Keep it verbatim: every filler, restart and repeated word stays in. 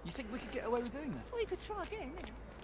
You think we could get away with doing that? We could try again, yeah.